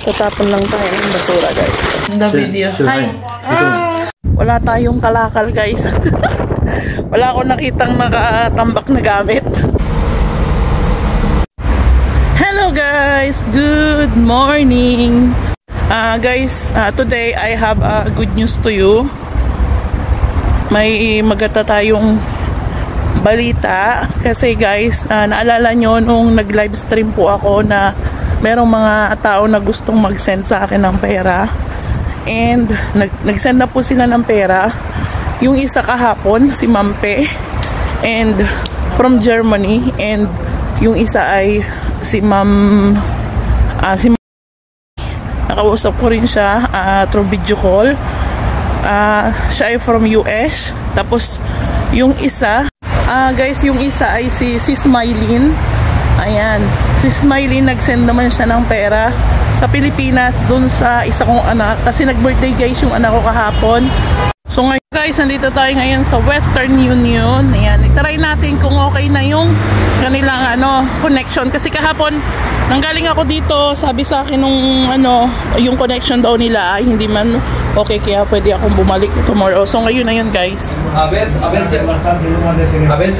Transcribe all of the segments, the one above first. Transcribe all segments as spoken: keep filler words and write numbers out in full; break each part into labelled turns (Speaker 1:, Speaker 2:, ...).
Speaker 1: Tatapon lang tayo ng basura, guys. The video. Hi! Ah, wala tayong kalakal, guys. Wala akong nakitang nakatambak na gamit. Hello, guys! Good morning! Uh, guys, uh, today I have uh, good news to you. May magata tayong balita. Kasi, guys, uh, naalala nyo nung nag-live stream po ako na merong mga tao na gustong mag-send sa akin ng pera. And nag-send na po sila ng pera. Yung isa kahapon, si Mampe, and from Germany. And yung isa ay si Ma'am uh, si nakausap ko rin siya uh, through video call. Uh, siya ay from U S. Tapos yung isa, uh, guys, yung isa ay si, si Smiley. Ayan, si Smiley nag-send naman siya ng pera sa Pilipinas dun sa isa kong anak. Kasi nag-birthday, guys, yung anak ko kahapon. So ngayon, guys, nandito tayo ngayon sa Western Union. Ayan, i-try natin kung okay na yung kanilang ano, connection. Kasi kahapon, nanggaling ako dito, sabi sa akin nung ano, yung connection daw nila ay hindi man okay, kaya pwede akong bumalik tomorrow. So ngayon na yun, guys. Abens, abens, abens,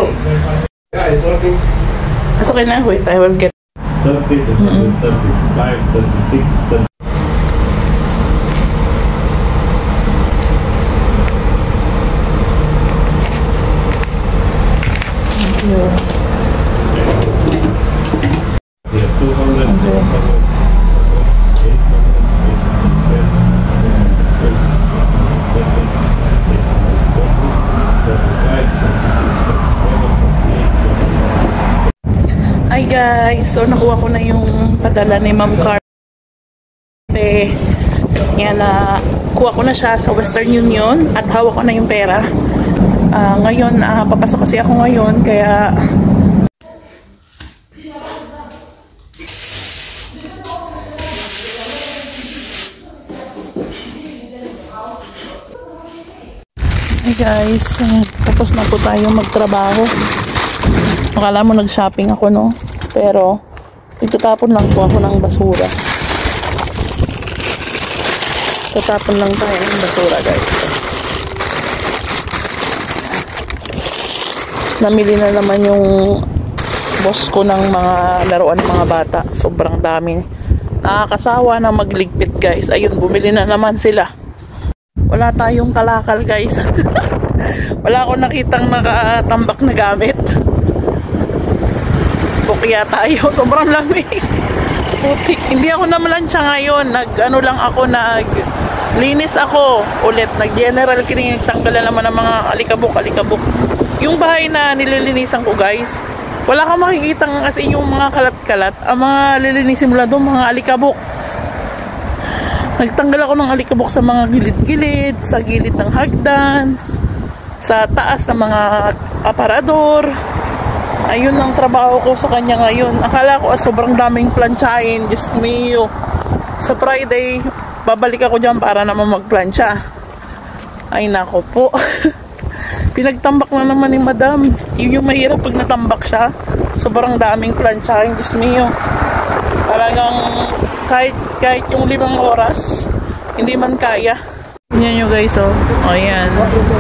Speaker 1: It's okay na, wait, I will get thirty, thirty-five, thirty-six, thirty. Thank you. Yeah, two hundred. Hi guys, so nakuha ko na yung padala ni Ma'am Car. Eh, yan na, uh, kuha ko na siya sa Western Union at hawak ko na yung pera. Uh, ngayon, uh, papasok kasi ako ngayon, kaya hi guys, uh, tapos na po tayo magtrabaho. Akala mo nag-shopping ako, no? Pero itatapon lang po ako ng basura. Tatapon lang tayo ng basura, guys. Namili na naman yung boss ko ng mga laruan ng mga bata. Sobrang dami. Nakakasawa na magligpit, guys. Ayun, bumili na naman sila. Wala tayong kalakal, guys. Wala akong nakitang nakatambak na gamit. Kaya tayo, sobrang lamig. Putik. Hindi ako namalansya ngayon. Nag ano lang ako, nag linis ako ulit, nag general cleaning, tanggalan naman ng mga alikabok alikabok. Yung bahay na nililinisan ko, guys, wala kang makikitang as in yung mga kalat-kalat. Ang mga lilinisin mo lang doon, mga alikabok. Nagtanggal ako ng alikabok sa mga gilid-gilid, sa gilid ng hagdan, sa taas ng mga aparador. Ayun ang trabaho ko sa kanya ngayon. Akala ko ah, sobrang daming planchain. Diyos mio. Sa Friday, babalik ako dyan para naman magplancha. Ay nako po. Pinagtambak na naman ni madam. Yun yung mahirap pag natambak siya. Sobrang daming planchain. Diyos mio. Talagang kahit, kahit yung limang oras, hindi man kaya. Yan nyo guys, oh. O yan.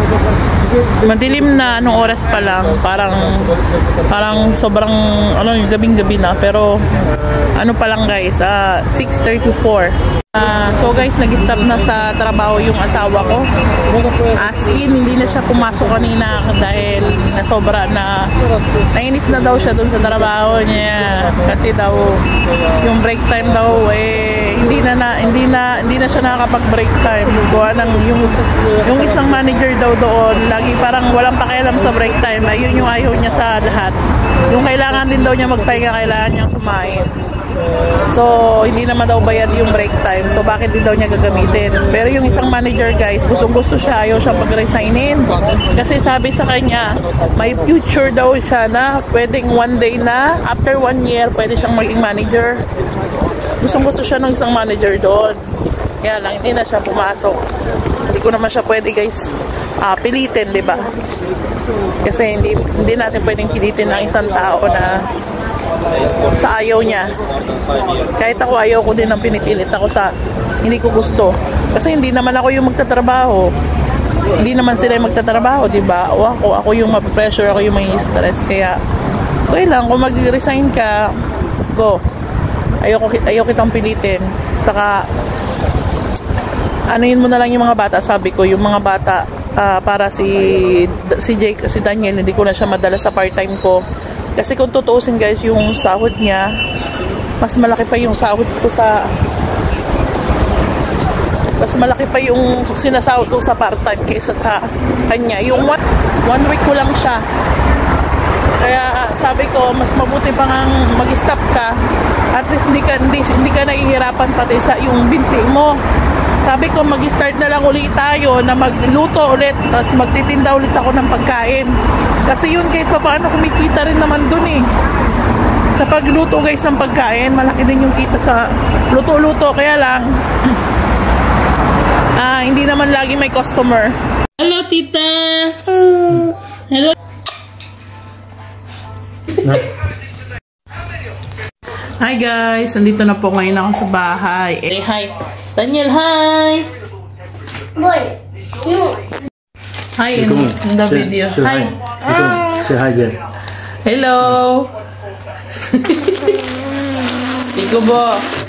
Speaker 1: Madilim na anong oras pa lang, parang parang sobrang ano, gabing-gabi na, pero ano pa lang guys, uh, six thirty-four. Uh, so guys, nag-stop na sa trabaho yung asawa ko. As in, hindi na siya pumasok kanina dahil na sobra na nainis na daw siya dun sa trabaho niya. Kasi daw yung break time daw eh hindi na, na hindi na hindi na siya nakakapag-break time. Gawa ng yung yung isang manager daw doon, lagi parang walang pakialam sa break time. Ayun yung ayaw niya sa lahat. Yung kailangan din daw niya magpahinga, kailangan niya kumain. So, hindi naman daw bayad yung break time. So, bakit din daw niya gagamitin? Pero yung isang manager, guys, gustong-gusto siya. Ayaw siya pag-resignin. Kasi sabi sa kanya, may future daw siya na pwedeng one day na, after one year, pwede siyang maging manager. Gustong-gusto siya ng isang manager doon. Kaya lang, hindi na siya pumasok. Hindi ko naman siya pwede, guys, uh, pilitin, di ba? Kasi hindi, hindi natin pwedeng pilitin ng isang tao na sa ayaw niya. Kahit ako ayaw ko din ng pinipilit ako sa hindi ko gusto. Kasi hindi naman ako yung magtatrabaho. Hindi naman sila yung magtatrabaho, di ba? O ako, ako yung mapipressure, ako yung may stress. Kaya, okay lang, kung mag-resign ka, go. Ayoko, ayoko kitang pilitin. Saka, anuhin mo na lang yung mga bata, sabi ko, yung mga bata, Uh, para si si Jake, si Daniel, hindi ko na siya madala sa part-time ko kasi kung tutuusin guys, yung sahod niya mas malaki pa yung sahod ko sa mas malaki pa yung sinasahod ko sa part-time kaysa sa kanya. Yung one, one week ko lang siya, kaya sabi ko mas mabuti pa ngang mag-stop ka, at least hindi ka, hindi, hindi ka nahihirapan pati sa yung binti mo. Sabi ko mag-start na lang ulit tayo na magluto ulit, tapos magtitinda ulit ako ng pagkain. Kasi yun kahit pa paano kumikita rin naman dun eh. Sa pagluto guys ng pagkain, malaki din yung kita sa luto-luto. Kaya lang, ah, hindi naman lagi may customer. Hello tita! Hello! Hi guys! Nandito na po ngayon ako sa bahay. Eh, hi! Daniel, hi!
Speaker 2: Boy!
Speaker 1: Hi in, in the video.
Speaker 3: Say
Speaker 1: Hi!
Speaker 3: hi. Say hi again.
Speaker 1: Hello! Iko bo!